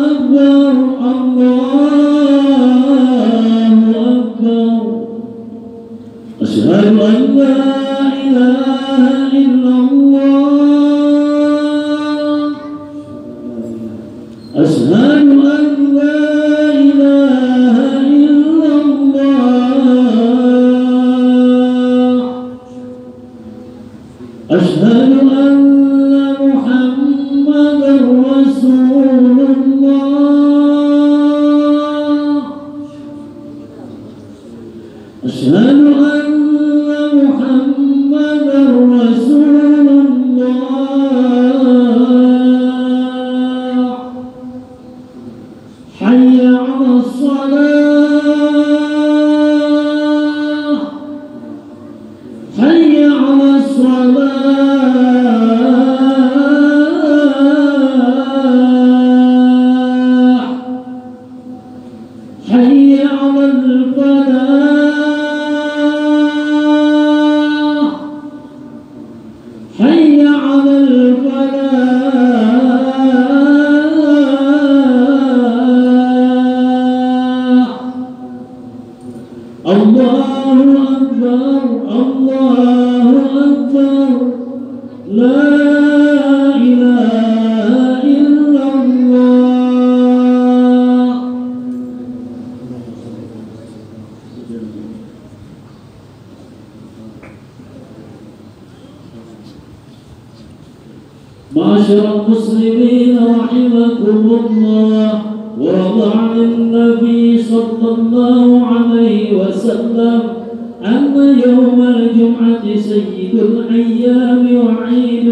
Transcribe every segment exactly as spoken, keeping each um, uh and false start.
معاشر المسلمين رحمكم الله، ورضى عن النبي صلى الله عليه وسلم أن يوم الجمعة سيد الأيام وعيد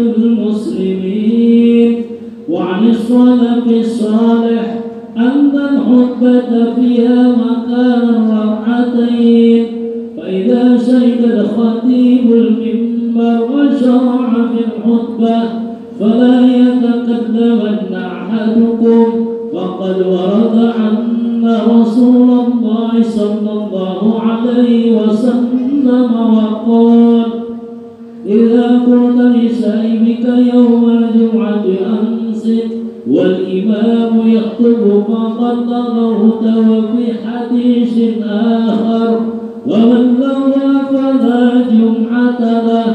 المسلمين، وعن السلف الصالح أن الخطبة فيها مكان ركعتين، فإذا شهد الخطيب المنبر وشرع في الخطبة فلا يتكلمن أحدكم، وقد ورد أن رسول الله صلى الله عليه وسلم وقال: إذا قلت لسائبك يوم الجمعة أنصت والإمام يخطب فقد لغوت. وفي حديث آخر: ومن لغى فلا جمعة له.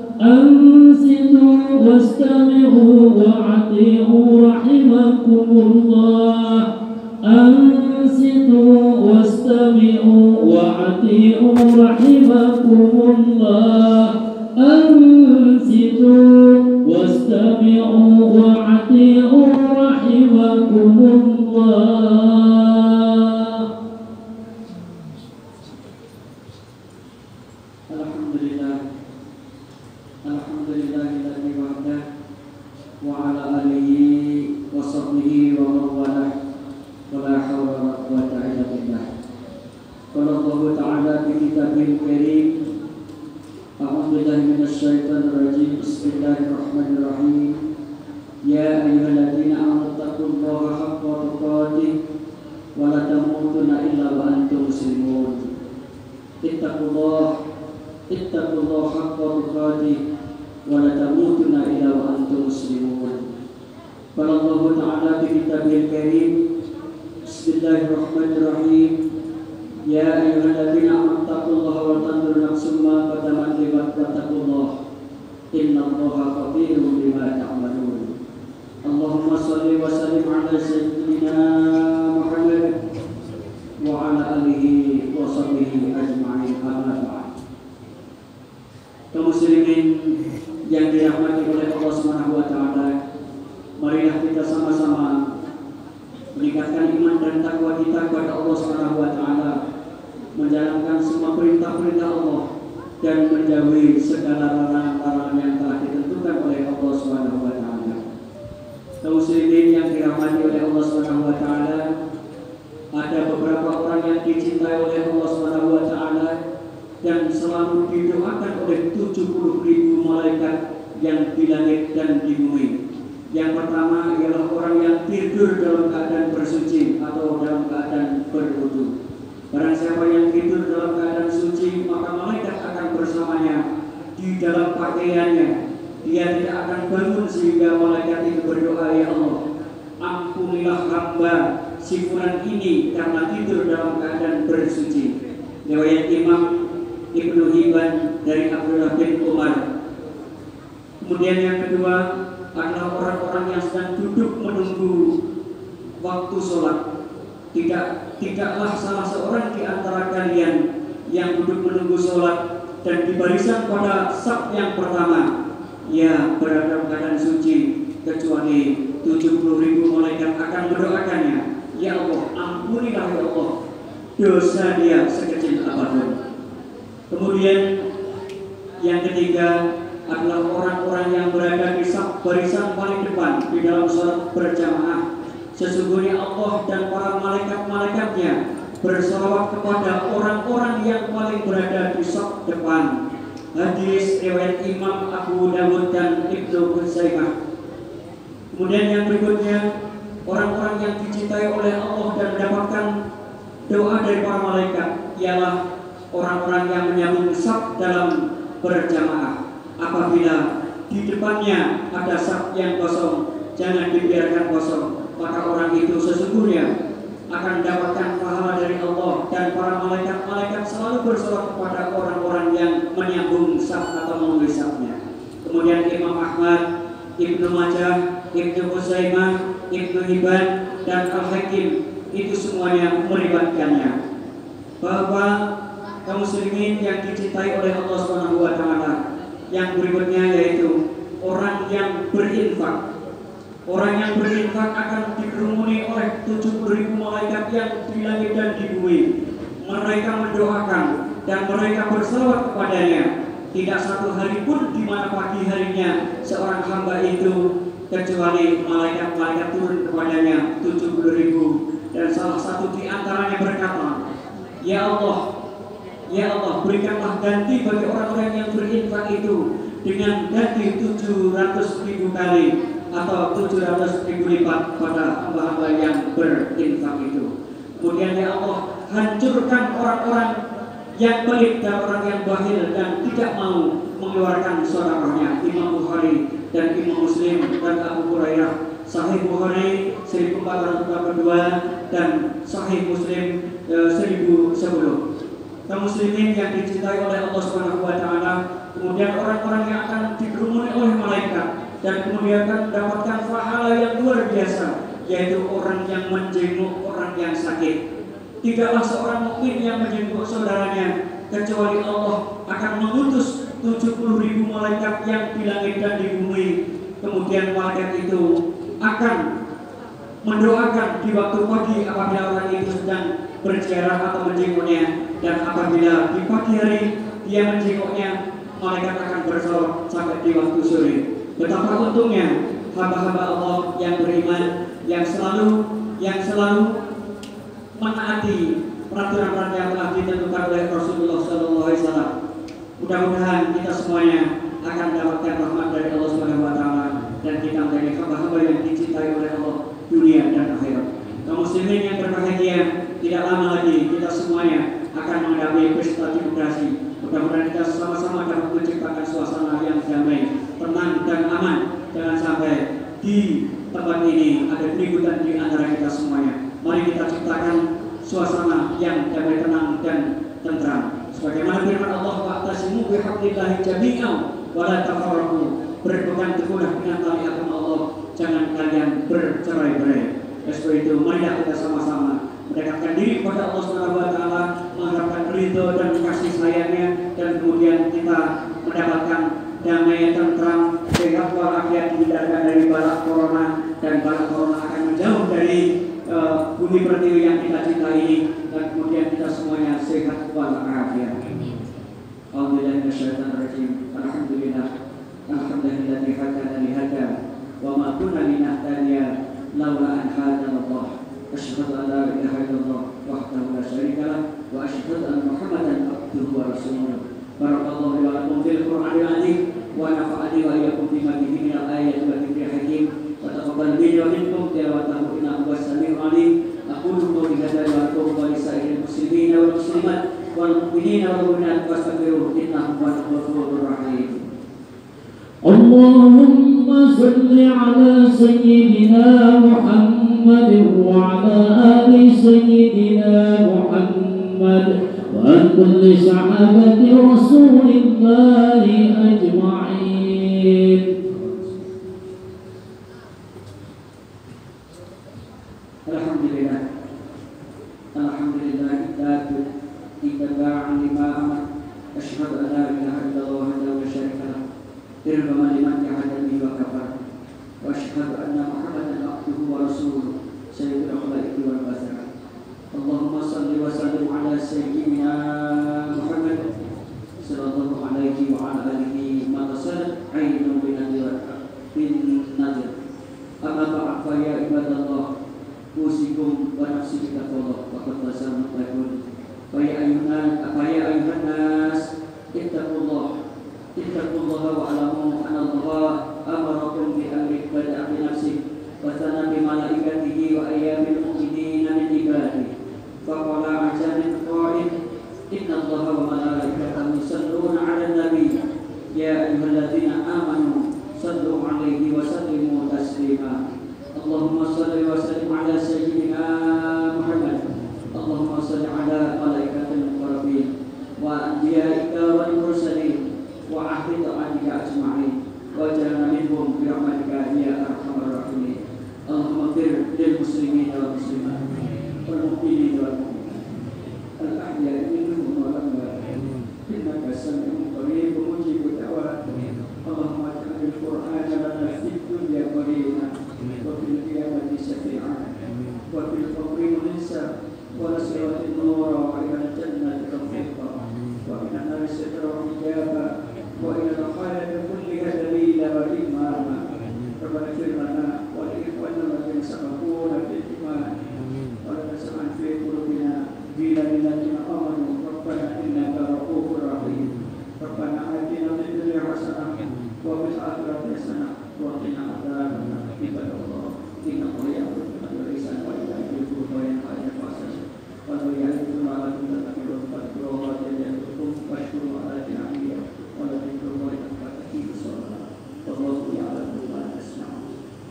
أنصتوا واستمعوا وأطيعوا رحمكم الله. أنصتوا واستمعوا وأطيعوا رحمكم الله. أنصتوا واستمعوا وأطيعوا رحمكم الله. Dia tidak akan bangun sehingga malaikat itu berdoa, ya Allah, ampuni ampunilah hamba si fulan ini karena tidur dalam keadaan bersuci. Riwayat Imam Ibnu Hibban dari Abdullah bin Umar. Kemudian yang kedua adalah orang-orang yang sedang duduk menunggu waktu sholat. Tidak tidaklah salah seorang di antara kalian yang duduk menunggu sholat dan di barisan pada saf yang pertama, ia berada dalam keadaan suci, kecuali tujuh puluh ribu malaikat akan mendoakannya, ya Allah, ampunilah ya Allah dosa dia sekecil apapun. Kemudian yang ketiga adalah orang-orang yang berada di saf barisan paling depan di dalam sholat berjamaah. Sesungguhnya Allah dan para malaikat-malaikatnya bersalawat kepada orang-orang yang paling berada di saf depan. Hadis riwayat Imam Abu Dawud dan Ibnu Huzaimah. Kemudian yang berikutnya, orang-orang yang dicintai oleh Allah dan mendapatkan doa dari para malaikat ialah orang-orang yang menyambung saf dalam berjamaah. Apabila di depannya ada saf yang kosong, jangan dibiarkan kosong, maka orang itu sesungguhnya akan mendapatkan pahala dari Allah dan para malaikat-malaikat selalu bersolat kepada orang-orang yang menyambung saf atau memenuhi safnya. Kemudian Imam Ahmad, Ibnu Majah, Ibnu Huzaimah, Ibnu Hibban dan Al-Hakim itu semuanya meriwayatkannya bahwa kaum muslimin yang dicintai oleh Allah Subhanahu wa taala, yang berikutnya yaitu orang yang berinfak. Orang yang berinfak akan dikerumuni oleh tujuh puluh ribu malaikat yang di langit dan di bumi. Mereka mendoakan dan mereka berselawat kepadanya. Tidak satu hari pun di mana pagi harinya seorang hamba itu kecuali malaikat-malaikat turun kepadanya tujuh puluh ribu. Dan salah satu di antaranya berkata, ya Allah, ya Allah, berikanlah ganti bagi orang-orang yang berinfak itu dengan ganti tujuh ratus ribu kali atau tujuh ratus ribu lipat pada hamba-hamba yang berinfak itu. Kemudian ya Allah, hancurkan orang-orang yang pelit dan orang yang bakhil dan tidak mau mengeluarkan sedekahnya. Imam Bukhari dan Imam Muslim dan Abu Hurairah. Sahih Bukhari seribu empat ratus empat puluh dua dan Sahih Muslim e, seribu sepuluh. Kaum muslimin yang dicintai oleh Allah Subhanahu wa taala, kemudian orang-orang yang akan dikerumuni oleh malaikat dan kemudian akan mendapatkan pahala yang luar biasa, yaitu orang yang menjenguk orang yang sakit. Tidaklah seorang mukmin yang menjenguk saudaranya kecuali Allah akan mengutus tujuh puluh ribu malaikat yang di langit dan di bumi. Kemudian malaikat itu akan mendoakan di waktu pagi apabila orang itu sedang berziarah atau menjenguknya, dan apabila di pagi hari dia menjenguknya, malaikat akan bersolawat sampai di waktu sore. Betapa untungnya hamba-hamba Allah yang beriman, yang selalu yang selalu menaati peraturan-peraturan yang telah ditentukan oleh Rasulullah shallallahu alaihi wasallam. Mudah-mudahan kita semuanya akan mendapatkan rahmat dari Allah Subhanahu wa taala dan kita menjadi hamba-hamba yang dicintai oleh Allah dunia dan akhirat. Kaum muslimin yang berbahagia, tidak lama lagi kita semuanya akan menghadapi pesta demokrasi. Mudah-mudahan kita sama-sama dapat menciptakan suasana yang damai, tenang dan aman. Jangan sampai di tempat ini ada keributan di antara kita semuanya. Mari kita ciptakan suasana yang damai, tenang dan tentram. Sebagaimana firman Allah, wa'tasimu bihablillahi jami'an wa la tafarraqu. Berpegang teguhlah dengan tali agama Allah, jangan kalian bercerai-berai. Seperti itu, marilah kita sama-sama mendekatkan diri kepada Allah Subhanahu wa taala, mengharapkan ridho dan kasih sayangnya, dan kemudian kita mendapatkan damai, tentram, sehat walafiat, dihindarkan dari balak corona, dan balak corona akan menjauh dari uh, bumi pertiwi yang kita cintai ini, dan kemudian kita semuanya sehat walafiat. Alhamdulillah minasyaitonir rajim. Alhamdulillah. Alhamdulillah hadana li hada wa ma kunna linahtadiya laula an hadana Allah. Asyhadu an la ilaha illallah wahdahu la syarika lah wa asyhadu anna Muhammadan abduhu wa rasuluh. Barakallahu wa lakum fil Qur'anil azim wa nafa'ani wa iyyakum bima fihi minal ayati wa dzikril hakim wa taqabbal minni wa minkum tilawatahu innahu was-sami'ul 'alim. Aqulu qawli hadza wa atubu li sa'iril muslimin wal muslimat wal mu'minina wal mu'minat wastaghfiruhu innahu huwal ghafurur rahim. Allahumma salli ala سيدنا محمد وعلى آل سيدنا محمد وعن كل صحابة رسول الله أجمعين. Alhamdulillah, Alhamdulillah ittaba'an lima amar. Asyhadu an la ilaha illallah wahdahu la syarika lah. Irhaman liman jahada bihi wa kafar. Wa asyhadu anna Muhammadan abduhu wa rasuluh. Sayyidul khalaiqi wal basar. Allahumma salli wa sallim ala sayyidina Muhammad sallallahu alaihi wa ala alihi ma tasalat ainun bin nadir bin nadir. Amma ba'd fa ya ibadallah, usikum wa nafsi bitaqwallah wa qad tasawwara takun. Fa ya ayyuhan fa ya ayyuhan nas ittaqullah ittaqullaha wa alamu anna Allah amarakum bi amri bada'a bi nafsihi wa thana bi malaikatihi wa ayyamil mu'minina min ibadihi. Fa qala azza min qa'il inna Allaha wa malaikatahu yusalluna 'alan nabi ya ayyuhalladzina amanu sallu 'alaihi wa sallimu taslima. Allahumma salli wa sallim ala sayyidina Muhammad. Allahumma salli ala malaikatil muqarrabin wa anbiya'ika wal mursalin wa ahli ta'atika ajma'in wa ja'alna minhum bi rahmatika ya arhamar rahimin. Allahumma fir lil muslimin wal muslimat wal mu'minin wal mu'minat al ahya'i minhum wal amwat innaka sami'un qaribun mujibud da'wat. Allahumma ja'alil qur'ana lana fid dunya qarina wa fil qiyamati syafi'an wa fil qabri munisa wa nasiratin nura wa ila jannati tawfiqa wa min an-nari sitra wa hijaba wa ila al-khalid kulliha dalila wa imama. Rabbana ighfir lana wa li ikhwanina alladhina sabaquna bil iman wa la taj'al fi qulubina ghillan lil ladzina amanu rabbana innaka ra'ufur rahim. Rabbana atina fid dunya hasanah wa fil akhirati hasanah wa qina adzabannar. Ibadallah, inna Allaha ya'muru bil ihsani wa ita'i dzil qurba wa yanha 'anil fahsya'i wal munkari wal baghi ya'idhukum la'allakum tadhakkarun. Washkuru 'ala ni'amihi wa la takfurun bihi shalah. Wallahu ya'lamu ma tasna'un.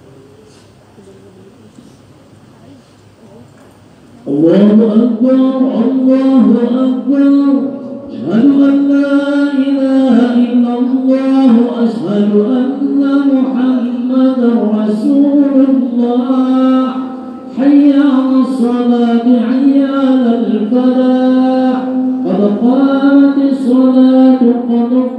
Allahu akbar, Allahu akbar. Asyhadu an la ilaha illallah wa asyhadu anna Muhammadar Rasulullah. Hayya 'alas salati, hayya 'alal falah. Qad qamatis salatu qad